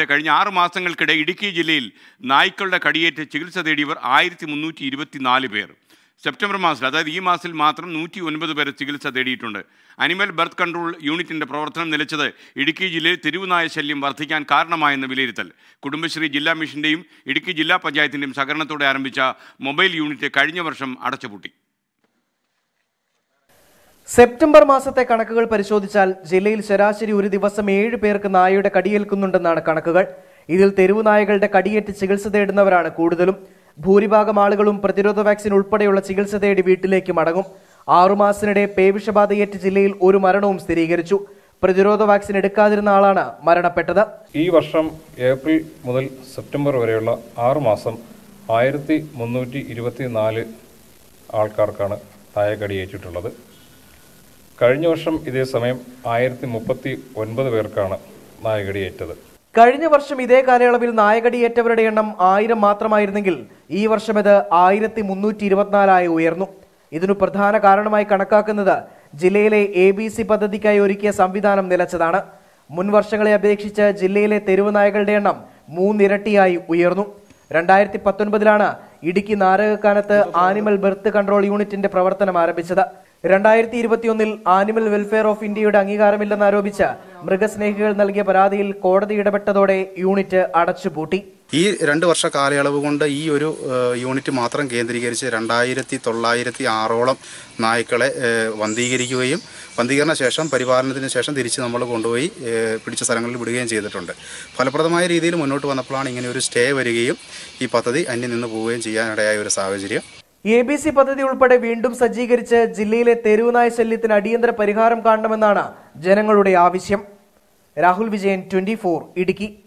കഴിഞ്ഞ 6 മാസങ്ങൾക്കിടെ ഇടുക്കി ജില്ലയിൽ നായ്ക്കളുടെ കടിയേറ്റ് ചികിത്സ തേടിയവർ 1324 പേർ. സെപ്റ്റംബർ മാസത്തിൽ, അതായത് ഈ മാസത്തിൽ മാത്രം 109 പേർ ചികിത്സ തേടിയിട്ടുണ്ട്. അനിമൽ ബർത്ത് കൺട്രോൾ യൂണിറ്റിന്റെ പ്രവർത്തനം നിലച്ചത് ഇടുക്കി ജില്ലയിൽ തെരുവുനായ ശല്യം വർദ്ധിക്കാൻ കാരണമായെന്ന് വിലയിരുത്തൽ. കുടുംബശ്രീ ജില്ലാ മിഷന്റെയും ഇടുക്കി ജില്ലാ പഞ്ചായത്തിന്റെയും സഹകരണത്തോടെ ആരംഭിച്ച മൊബൈൽ യൂണിറ്റ് കഴിഞ്ഞ വർഷം അടച്ചുപൂട്ടി. സെപ്റ്റംബർ മാസത്തെ കണക്കുകൾ പരിശോധിച്ചാൽ ജില്ലയിൽ ശരാശരി ഒരു ദിവസം 7 പേർക്ക് നായയുടെ കടിയേൽക്കുന്നുണ്ടെന്നാണ് കണക്കുകൾ. ഇതിൽ തെരുവു നായകളുടെ കടിയേറ്റ് ചികിത്സ തേടുന്നവരാണ് കൂടുതലും. ഭൂരിഭാഗം ആളുകളും പ്രതിരോധ വാക്സിൻ ഉൾപ്പെടെയുള്ള ചികിത്സ തേടി വീട്ടിലേക്ക് മടങ്ങും. 6 മാസത്തിനിടെ പേവിഷബാധയേറ്റ് ജില്ലയിൽ ഒരു മരണവും സ്ഥിരീകരിച്ചു. പ്രതിരോധ വാക്സിൻ എടുക്കാതിരുന്ന ആളാണ് മരണപ്പെട്ടത്. ഈ വർഷം ഏപ്രിൽ മുതൽ സെപ്റ്റംബർ വരെയുള്ള 6 മാസം 1324 ആൾക്കാർക്കാണ് നായകടിയേറ്റിട്ടുള്ളത്. കഴിഞ്ഞ വർഷം ഇതേ സമയം 1039 പേർക്കാണ് നായകടിയേറ്റത്. കഴിഞ്ഞ വർഷം ഇതേ കാലയളവിൽ നായകടിയേറ്റവരുടെ എണ്ണം 1000 മാത്രമായിരുന്നെങ്കിൽ ഈ വർഷം ഇത് 1324 ഉയർന്നു. ഇതിനു പ്രധാന കാരണമായി കണക്കാക്കുന്നത് ജില്ലയിലെ ABC പദ്ധതിക്കായി ഒരുക്കിയ സംവിധാനം നിലച്ചതാണ്. മുൻ വർഷങ്ങളെ അപേക്ഷിച്ച് ജില്ലയിലെ തെരുവ് നായകളുടെ എണ്ണം 3 ഇരട്ടിയായി ഉയർന്നു. 2019 ഇടുക്കി നാരകക്കാനത്ത് ആനിമൽ ബർത്ത് കൺട്രോൾ യൂണിറ്റിന്റെ പ്രവർത്തനം ആരംഭിച്ചത്. 2021 ആനിമൽ വെൽഫെയർ ഓഫ് ഇന്ത്യയുടെ അംഗീകാരമില്ലെന്നാരോപിച്ച് മൃഗസ്നേഹികൾ നൽകിയ പരാതിയിൽ കോടതി ഇടപെട്ടതോടെ യൂണിറ്റ് അടച്ചുപൂട്ടി. ഈ 2 വർഷ കാലയളവ് കൊണ്ട് ഈ ഒരു യൂണിറ്റ് മാത്രം കേന്ദ്രീകരിച്ച് 2906ഓളം നായ്ക്കളെ വന്ധീകരിക്കുകയും വന്ധീകരണ ശേഷം പരിപാലനത്തിന് ശേഷം തിരിച്ച് നമ്മൾ കൊണ്ടുപോയി പിടിച്ച സ്ഥലങ്ങളിൽ വിടുകയും ചെയ്തിട്ടുണ്ട്. ഫലപ്രദമായ രീതിയിൽ മുന്നോട്ട് വന്നപ്പോഴാണ് ഇങ്ങനെ ഒരു സ്റ്റേ വരികയും ഈ പദ്ധതി അന്യം നിന്ന് പോവുകയും ചെയ്യാനിടയായ ഒരു സാഹചര്യം. ABC പദ്ധതി ഉൾപ്പെടെ വീണ്ടും സജ്ജീകരിച്ച് ജില്ലയിലെ തെരുവുനായ ശല്യത്തിന് അടിയന്തര പരിഹാരം കാണണമെന്നാണ് ജനങ്ങളുടെ ആവശ്യം. രാഹുൽ വിജയൻ, 24 ഇടുക്കി.